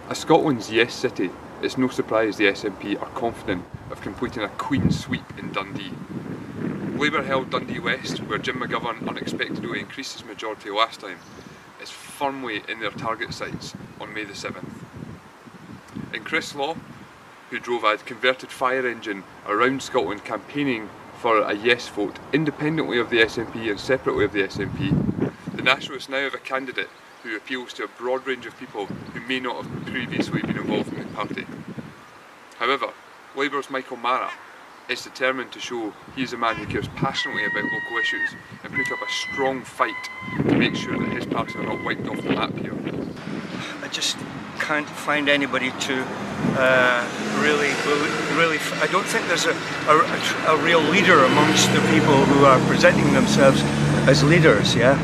As Scotland's Yes City, it's no surprise the SNP are confident of completing a clean sweep in Dundee. Labour held Dundee West, where Jim McGovern unexpectedly increased his majority last time, is firmly in their target sights on May the 7th. And Chris Law, who drove a converted fire engine around Scotland campaigning for a yes vote independently of the SNP and separately of the SNP, the Nationalists now have a candidate who appeals to a broad range of people who may not have previously been involved in the party. However, Labour's Michael Mara is determined to show he is a man who cares passionately about local issues and put up a strong fight to make sure that his party are not wiped off the map here. I just can't find anybody to really, I don't think there's a real leader amongst the people who are presenting themselves as leaders, yeah?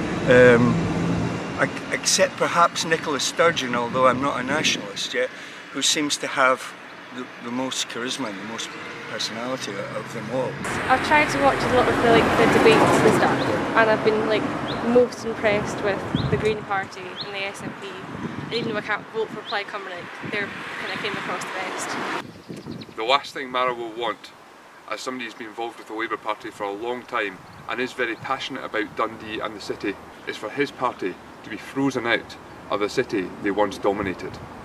Except perhaps Nicola Sturgeon, although I'm not a nationalist yet, who seems to have the most charisma and the most personality of them all. I've tried to watch a lot of the debates and stuff, and I've been most impressed with the Green Party and the SNP. And even though I can't vote for Plaid Cymru, they kind of came across the best. The last thing Mara will want, as somebody who's been involved with the Labour Party for a long time and is very passionate about Dundee and the city, is for his party to be frozen out of the city they once dominated.